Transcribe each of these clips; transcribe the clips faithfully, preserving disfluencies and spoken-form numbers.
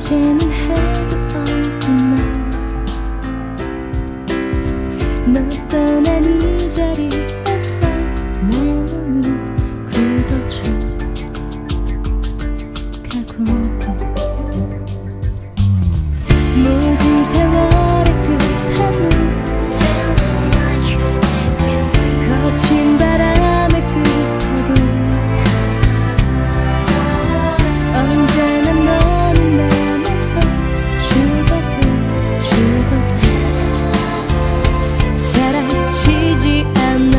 이제는 해도 없구나. 너 떠난 이 자리에서 내 눈은 굳어져 가고 모든 세월의 끝에도 거친 바람의 끝에도 언제나 너는 남아서 죽어도 죽어도 사라지지 않아.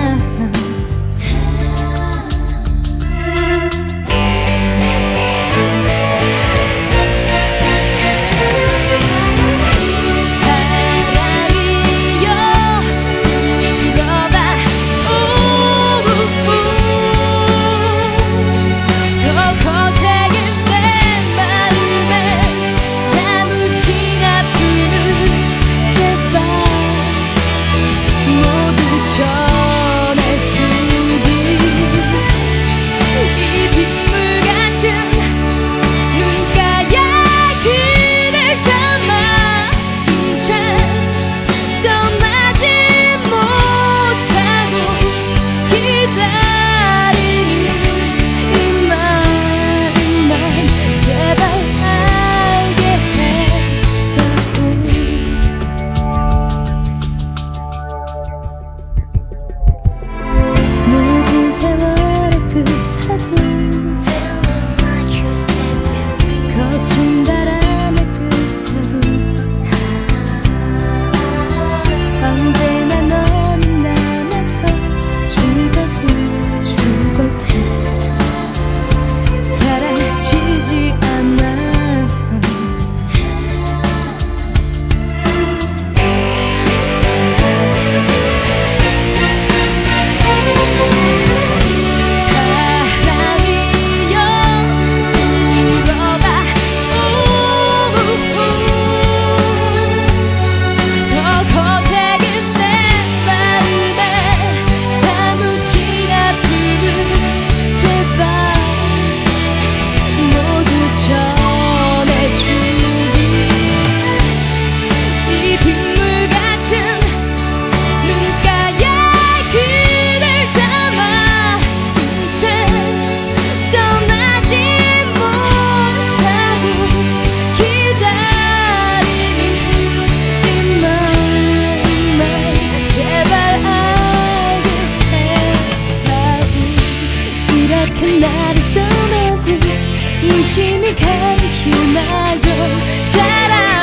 바람이여 불어봐 우우우 더 거세게 내 마음에 사무친 아픔을 제발 모두 전해주기. 이 빗물 같은 눈가에 길을 감아 둔 채 떠나지 못하고 기다리는 이 마음만 제발 알게 해다오. 모든 세월의 끝에도 거친 바람의 끝에도 언제나 너는 남아서 죽어도 죽어도 사라지지 않아. 바람이여 불어봐 우우우 더 거세게 내 마음에 사무친 아픔을 제발 모두 전해주기. 이 빗물 같은 눈가에 길을 감아 둔 채 떠나지 못하고 기다리는 이 마음만 제발 알게 해다오. 이렇게 나를 떠나고 무심히 가는 길마저 사랑